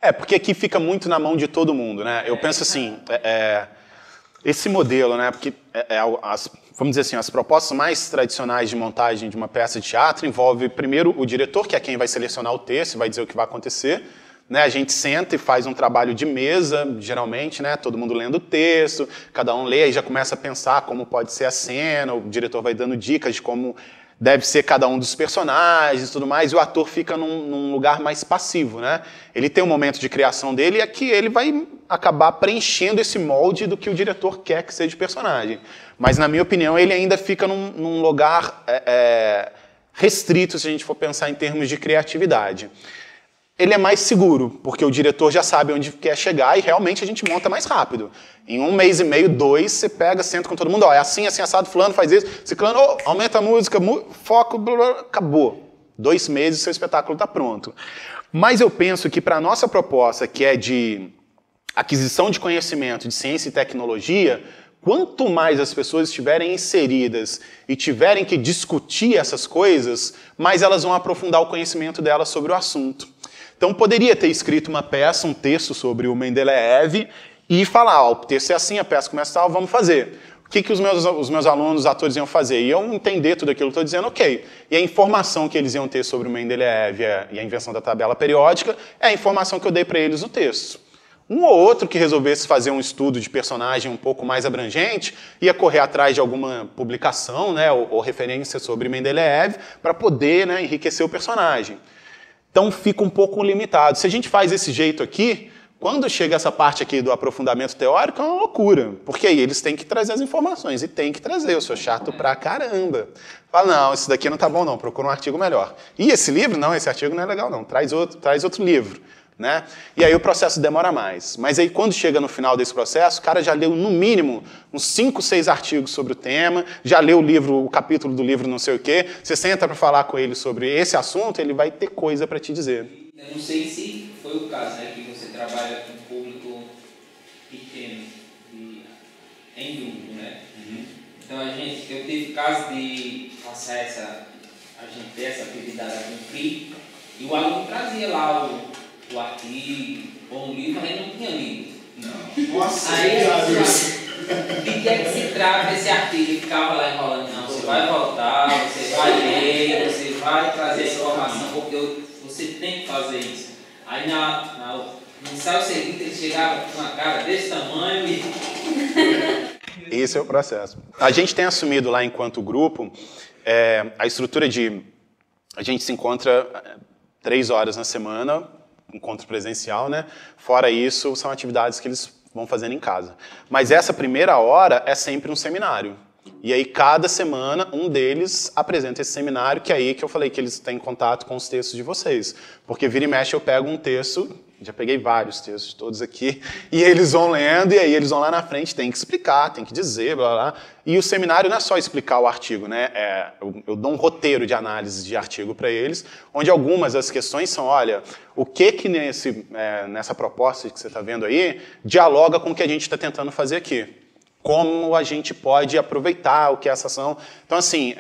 Porque aqui fica muito na mão de todo mundo, né? Eu penso assim, esse modelo, né? Porque, vamos dizer assim, as propostas mais tradicionais de montagem de uma peça de teatro envolve, primeiro, o diretor, que é quem vai selecionar o texto e vai dizer o que vai acontecer. Né, a gente senta e faz um trabalho de mesa, geralmente, né, todo mundo lendo o texto, cada um lê e já começa a pensar como pode ser a cena, o diretor vai dando dicas de como deve ser cada um dos personagens e tudo mais, e o ator fica num lugar mais passivo. Né? Ele tem um momento de criação dele e aqui ele vai acabar preenchendo esse molde do que o diretor quer que seja o personagem. Mas, na minha opinião, ele ainda fica num lugar restrito, se a gente for pensar em termos de criatividade. Ele é mais seguro, porque o diretor já sabe onde quer chegar e realmente a gente monta mais rápido. Em 1 mês e meio, 2, você pega, senta com todo mundo, é assim, assim, assado, fulano faz isso, ciclano, aumenta a música, foco, blá, blá, acabou. 2 meses, seu espetáculo está pronto. Mas eu penso que para a nossa proposta, que é de aquisição de conhecimento, de ciência e tecnologia, quanto mais as pessoas estiverem inseridas e tiverem que discutir essas coisas, mais elas vão aprofundar o conhecimento delas sobre o assunto. Então, poderia ter escrito uma peça, um texto sobre o Mendeleev e falar, o texto é assim, a peça começa tal, vamos fazer. O que os meus alunos, os atores iam fazer? Iam entender tudo aquilo que eu estou dizendo, ok. E a informação que eles iam ter sobre o Mendeleev e a invenção da tabela periódica é a informação que eu dei para eles no texto. Um ou outro que resolvesse fazer um estudo de personagem um pouco mais abrangente ia correr atrás de alguma publicação, né, ou referência sobre Mendeleev para poder, né, enriquecer o personagem. Então fica um pouco limitado. Se a gente faz desse jeito aqui, quando chega essa parte aqui do aprofundamento teórico, é uma loucura. Porque aí eles têm que trazer as informações, e tem que trazer, eu sou chato pra caramba. Fala, não, esse daqui não tá bom não, procura um artigo melhor. E esse livro? Não, esse artigo não é legal não, traz outro livro. Né? E aí o processo demora mais. Mas aí quando chega no final desse processo, o cara já leu no mínimo uns 5, 6 artigos sobre o tema, já leu o capítulo do livro não sei o quê, você senta para falar com ele sobre esse assunto, ele vai ter coisa para te dizer. Eu não sei se foi o caso, né, que você trabalha com público pequeno, em grupo, né? Então eu tive caso de passar a gente ter essa atividade a cumprir, e o aluno trazia lá o artigo, ou um livro, mas ele não tinha lido. Não. Nossa, aí de que é que se trata esse artigo? Ele ficava lá enrolando. Não, você vai voltar, você vai ler, você vai trazer essa informação, porque você tem que fazer isso. Aí no ensaio seguinte ele chegava com uma cara desse tamanho e... Esse é o processo. A gente tem assumido lá enquanto grupo a estrutura de... A gente se encontra 3 horas na semana, encontro presencial, né? Fora isso, são atividades que eles vão fazendo em casa. Mas essa primeira hora é sempre um seminário. E aí, cada semana, um deles apresenta esse seminário, que é aí que eu falei que eles têm contato com os textos de vocês. Porque vira e mexe eu pego um texto, já peguei vários textos, todos aqui, e eles vão lendo, e aí eles vão lá na frente, tem que explicar, tem que dizer, blá, blá, blá. E o seminário não é só explicar o artigo, né? Eu dou um roteiro de análise de artigo para eles, onde algumas das questões são, olha, o que nessa proposta que você está vendo aí, dialoga com o que a gente está tentando fazer aqui. Como a gente pode aproveitar o que é essa ação. Então, assim,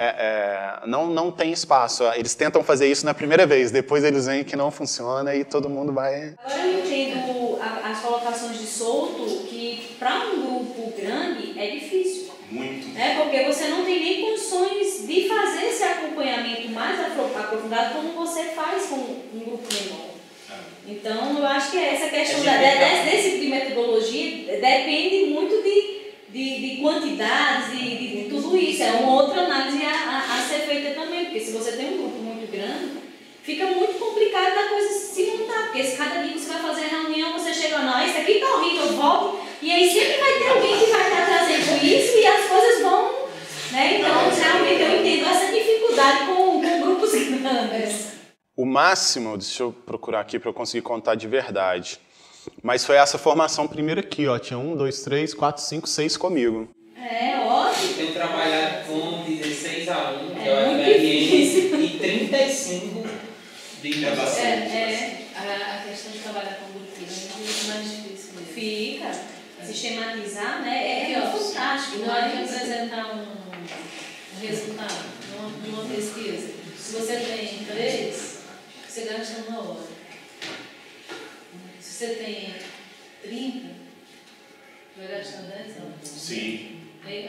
não tem espaço. Eles tentam fazer isso na primeira vez, depois eles veem que não funciona e todo mundo vai... Agora eu entendo as colocações de Souto, que para um grupo grande é difícil. Muito. Porque você não tem nem condições de fazer esse acompanhamento mais aprofundado como você faz com um grupo menor. Então, eu acho que essa questão desse tipo de metodologia depende muito de quantidades e de tudo isso. É uma outra análise a ser feita também, porque se você tem um grupo muito grande, fica muito complicado da coisa se montar, porque se cada dia você vai fazer a reunião, você chega, não, isso aqui tá horrível, eu volto, e aí sempre vai ter alguém que vai estar trazendo isso e as coisas vão, né? Então, realmente eu entendo essa dificuldade com grupos grandes. O máximo, deixa eu procurar aqui para eu conseguir contar de verdade, mas foi essa formação primeiro aqui, ó. Tinha 1, 2, 3, 4, 5, 6 comigo. Ótimo. Eu tenho trabalhado com 16 alunos, que é o muito FRN, difícil. e 35 de inovação. A questão de trabalhar com grupo é muito mais difícil mesmo. Fica. Sistematizar, né? É fantástico. Na hora de apresentar um resultado, numa pesquisa, se você tem 3, você gasta 1 hora. Se você tem 30, vai gastar 10 anos. Sim.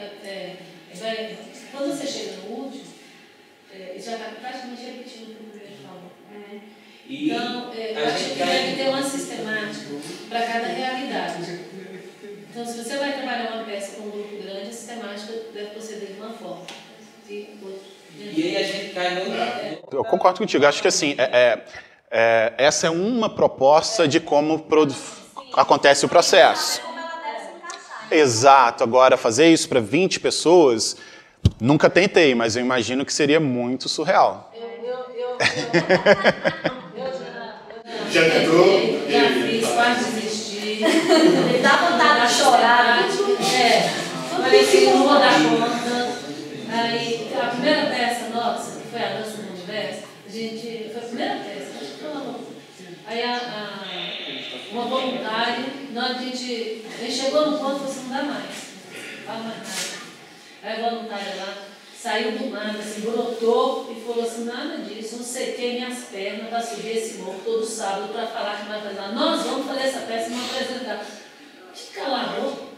Quando você chega no último, já está praticamente repetindo o que o primeiro falou. Então, eu acho que deve ter uma sistemática para cada realidade. Então, se você vai trabalhar uma peça com um grupo grande, a sistemática deve proceder de uma forma. E aí a gente cai no... Eu concordo contigo. Acho que assim, essa é uma proposta de como acontece o processo. Exato. Agora, fazer isso para 20 pessoas, nunca tentei, mas eu imagino que seria muito surreal. Já tentou? Já fiz, quase desisti. Ele dá vontade de chorar. Falei que não vou dar conta. Aí, a primeira peça nossa, que foi a Dança do Universo, foi a primeira peça, acho que foi uma loucura. Aí, uma voluntária, a gente chegou no ponto e falou assim, não dá mais. Fala mais nada. Aí a voluntária lá saiu do nada, assim, brotou e falou assim, nada disso, não sequei minhas pernas para subir esse morro todo sábado para falar que vai fazer lá. Nós vamos fazer essa peça e vamos apresentar. Que calador.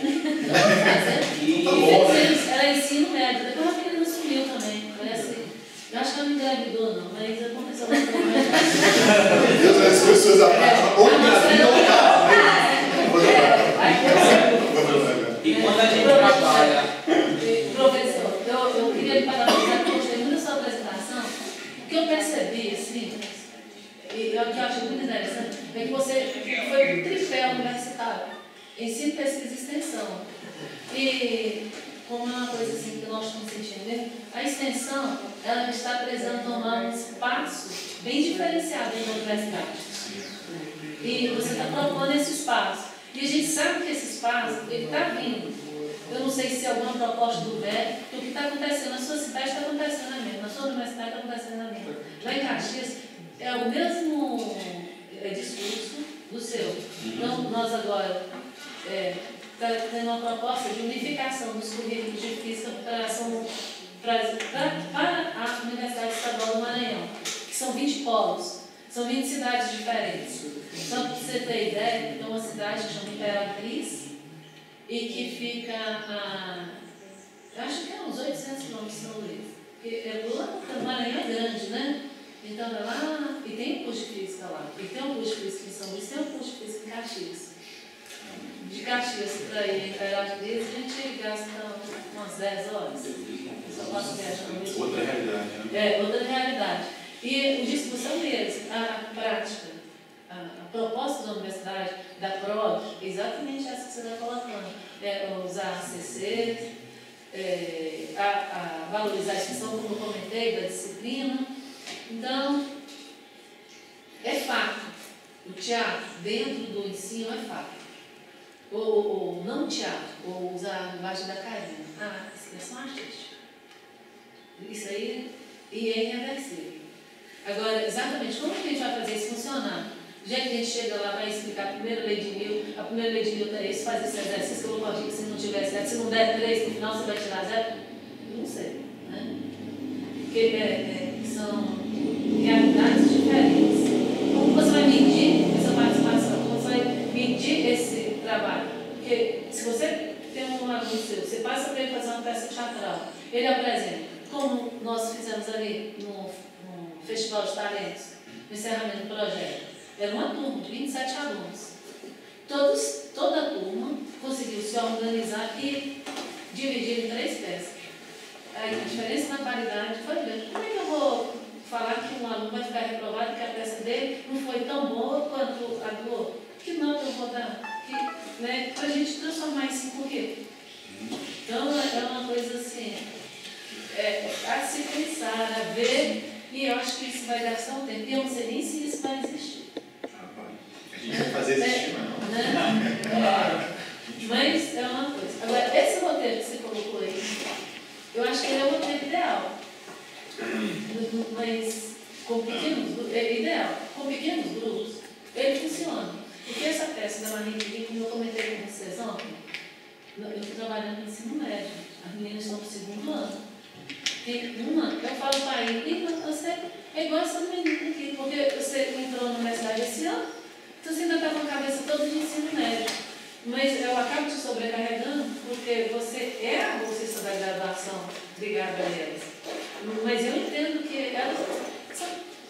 Era ensino médio, depois a menina sumiu também. Parece, eu acho que ela não engravidou, não, mas aconteceu uma coisa. Deus, as pessoas ou engravidam ou casam. E quando a gente trabalha... Professor, eu queria lhe parabenizar, porque eu gostei muito da sua apresentação. O que eu percebi, assim, e o que eu acho muito interessante, é que você foi um tripé universitário, ensino, pesquisa e extensão. E, como é uma coisa assim que nós estamos sentindo mesmo, a extensão, ela está precisando tomar um espaço bem diferenciado dentro da universidade. E você está propondo esse espaço. E a gente sabe que esse espaço, ele está vindo. Eu não sei se é alguma proposta do MEC, o que está acontecendo na sua cidade está acontecendo na minha, na sua universidade está acontecendo na minha. Lá em Caxias, é o mesmo discurso do seu. Então, nós agora estamos tendo uma proposta de unificação dos currículos de física para a Universidade Estadual do Maranhão, que são 20 polos, são 20 cidades diferentes. Só para você ter ideia, tem uma cidade que chama Imperatriz, e que fica acho que é uns 800 quilômetros de São Luís. Porque lá o Maranhão é grande, né? Então é lá, e tem um curso de física lá. E tem um curso de física em São Luís, tem um curso de física em Caxias. De Caxias para ir em Imperatriz, a gente gasta umas 10 horas. Só posso viajar. Outra realidade, né? Outra realidade. E o discurso é o mesmo, a prática. A proposta da universidade, da PROD, é exatamente essa que você está colocando. Usar CC, valorizar a extensão, como eu comentei, da disciplina. Então, é fato. O teatro, dentro do ensino, é fato. Ou não teatro, ou usar a linguagem da Karina, a expressão artística. Isso aí é irreversível. Agora, exatamente como que a gente vai fazer isso funcionar? Do jeito que a gente chega lá, vai explicar a primeira lei de Newton, a primeira lei de Newton é isso, faz esse exercício que eu vou corrigir, que se não tiver certo, se não der 3, no final você vai tirar 0. Eu não sei, né? Porque são realidades diferentes. Como você vai medir essa participação? Como você vai medir esse trabalho? Porque se você tem um aluno seu, você passa para ele fazer uma peça teatral, ele apresenta, como nós fizemos ali no Festival de Talentos, no encerramento do projeto. Era uma turma de 27 alunos. Toda a turma conseguiu se organizar e dividir em 3 peças. Aí a diferença na qualidade foi grande. Como é que eu vou falar que um aluno vai ficar reprovado porque a peça dele não foi tão boa quanto a do outro? Que nota eu vou dar? Para a gente transformar isso em currículo. Então é uma coisa assim, a se pensar, a ver, e eu acho que isso vai gastar um tempo. E eu não sei nem se isso vai existir. A gente vai fazer existir, mas não. Mas é uma coisa. Agora, esse roteiro que você colocou aí, eu acho que ele é o roteiro ideal. Mas com pequenos grupos, ideal. Com pequenos grupos, ele funciona. Porque essa peça da Marie Curie, como eu comentei com vocês ontem, eu estou trabalhando no ensino médio. As meninas estão no 2º ano. Tem uma, eu falo para ele, você é igual essa menina aqui, porque você entrou na universidade esse ano, Então você ainda está com a cabeça toda de ensino médio. Mas eu acabo te sobrecarregando porque você é a bolsista da graduação ligada a elas. Mas eu entendo que elas são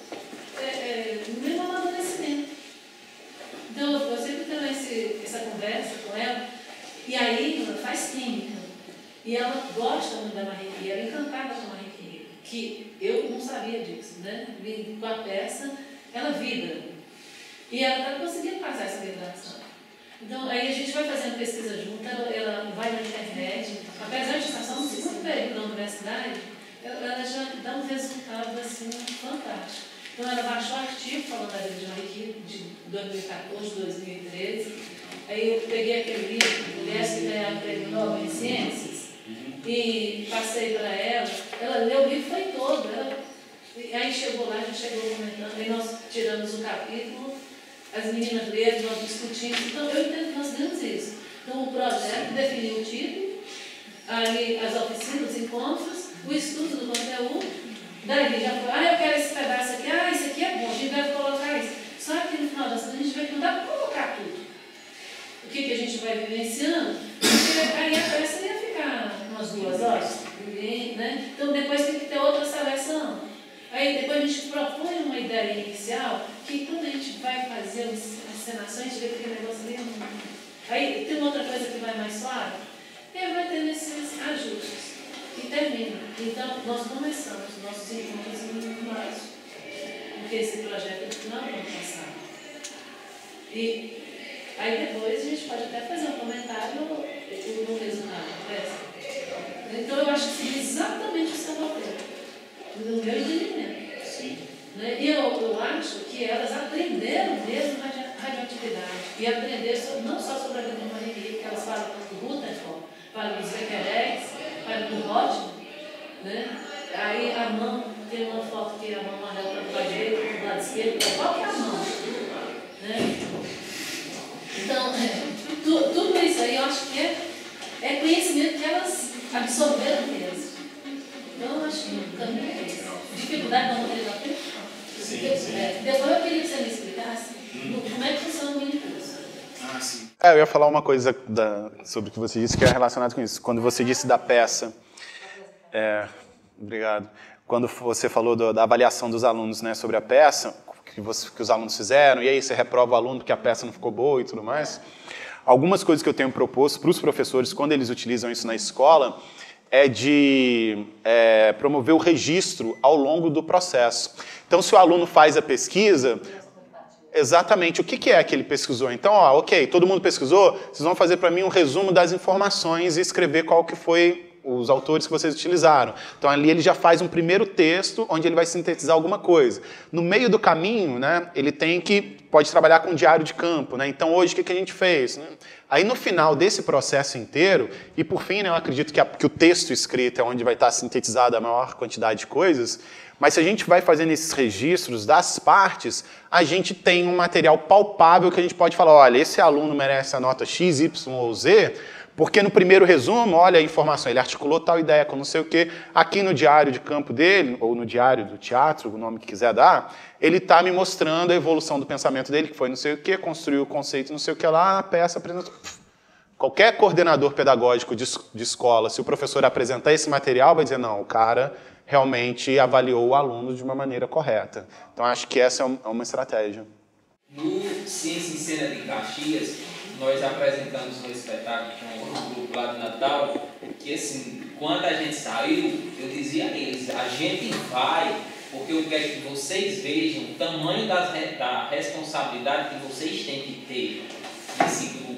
no mesmo amadurecimento. Então eu sempre tenho essa conversa com ela. E aí ela faz química. E ela gosta muito da Marie Curie, ela é encantada com a Marie Curie. Que eu não sabia disso, né? Com a peça, ela vibra. E ela está conseguindo passar essa vibração. Então, aí a gente vai fazendo pesquisa junto, ela vai na internet, apesar de estar só no segundo período da universidade, ela já dá um resultado assim fantástico. Então, ela baixou um artigo falando da vida de Marie Curie de 2014, 2013. Aí eu peguei aquele livro, Mulheres que Ganharam o Prêmio Nobel em Ciências, e passei para ela leu o livro, foi todo. Aí chegou lá, a gente chegou comentando, aí nós tiramos um capítulo. As meninas leram, nós discutimos. Então, eu entendo que nós temos isso. Então, o projeto definiu o título, aí as oficinas, os encontros, o estudo do conteúdo. Daí já foi, eu quero esse pedaço aqui, isso aqui é bom, a gente deve colocar isso. Só que no final das contas, a gente vai tentar colocar tudo. O que a gente vai vivenciando, porque aí a peça ia ficar umas 2 horas. Né? Então, depois tem que ter outra seleção. Aí depois a gente propõe uma ideia inicial, que quando a gente vai fazer as encenações, a gente vê aquele negócio ali. Aí tem outra coisa que vai mais suave, e aí vai tendo esses ajustes. E termina. Então, nós começamos nossos encontros em março, porque esse projeto é no final do ano passado. E aí depois a gente pode até fazer um comentário no resultado da peça. Então, eu acho que é exatamente o seu papel. No meu entendimento. Sim. Né? E eu acho que elas aprenderam mesmo radioatividade. E aprenderam não só sobre a vida de Marie Curie, que elas falam do Rutherford, falam dos Becquerels, falam do Rothschild. Né? Aí a mão, tem uma foto que a mão amarela para o lado direito, para o lado esquerdo, qual que é a mão? Né? Então, tudo isso aí eu acho que é conhecimento que elas absorveram mesmo. Então, eu acho que o caminho é esse. Dificuldade na modelo da frente? Sim. Depois eu queria que você me explicasse como é que funciona o mini curso. Sim. Eu ia falar uma coisa sobre o que você disse que é relacionado com isso. Quando você disse da peça, obrigado. Quando você falou da avaliação dos alunos, né, sobre a peça, que os alunos fizeram, e aí você reprova o aluno porque a peça não ficou boa e tudo mais. Algumas coisas que eu tenho proposto para os professores, quando eles utilizam isso na escola, é de promover o registro ao longo do processo. Então, se o aluno faz a pesquisa, exatamente o que é que ele pesquisou. Então, ok, todo mundo pesquisou, vocês vão fazer para mim um resumo das informações e escrever qual que foi os autores que vocês utilizaram. Então, ali ele já faz um primeiro texto onde ele vai sintetizar alguma coisa. No meio do caminho, né, ele pode trabalhar com diário de campo. Né? Então, hoje, o que a gente fez? Né? Aí, no final desse processo inteiro, e por fim, né, eu acredito que o texto escrito é onde vai estar sintetizada a maior quantidade de coisas, mas se a gente vai fazendo esses registros das partes, a gente tem um material palpável que a gente pode falar, olha, esse aluno merece a nota X, Y ou Z, porque no primeiro resumo, olha a informação, ele articulou tal ideia com não sei o quê. Aqui no diário de campo dele, ou no diário do teatro, o nome que quiser dar, ele está me mostrando a evolução do pensamento dele, que foi não sei o quê, construiu o conceito não sei o que lá, a peça apresentou. Qualquer coordenador pedagógico de escola, se o professor apresentar esse material, vai dizer, não, o cara realmente avaliou o aluno de uma maneira correta. Então, acho que essa é uma estratégia. No Ciência em Cena de Caxias, nós apresentamos um espetáculo com o grupo lá do Natal, que assim, quando a gente saiu, eu dizia a eles, a gente vai, porque eu quero que vocês vejam o tamanho da responsabilidade que vocês têm que ter nesse grupo.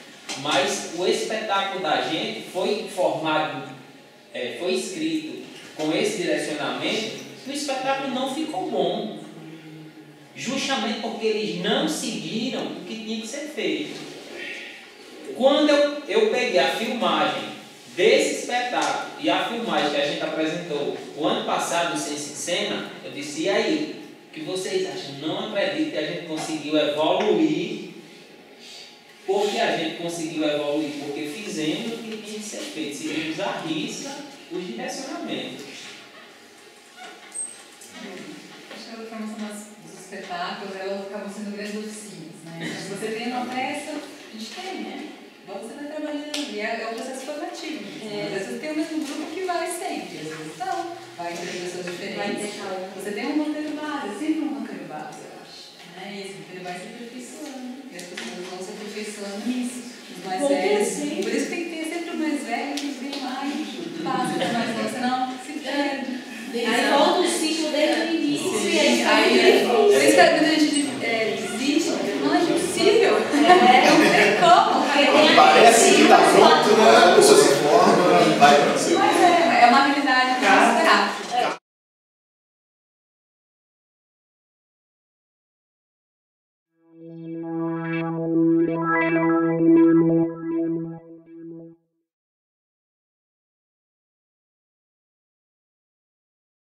Mas o espetáculo da gente foi formado, foi escrito com esse direcionamento, e o espetáculo não ficou bom. Justamente porque eles não seguiram o que tinha que ser feito. Quando eu peguei a filmagem desse espetáculo e a filmagem que a gente apresentou o ano passado no Ciência em Cena, eu disse, e aí, o que vocês acham? Não acredito que a gente conseguiu evoluir. Porque a gente conseguiu evoluir? Porque fizemos o que tinha que ser feito, seguimos à risca os direcionamentos. Acho que a formação dos espetáculos, ela acabou sendo grandes oficinas, né? conversa, a gente tem, né? Você vai trabalhando, e é um processo formativo. Às vezes você tem o mesmo grupo que vai sempre, às vezes não, vai ter pessoas diferentes. Você tem um roteiro base, sempre um roteiro base, eu acho. Né? E esse roteiro vai se aperfeiçoando, e as pessoas vão se aperfeiçoando nisso. Os mais velhos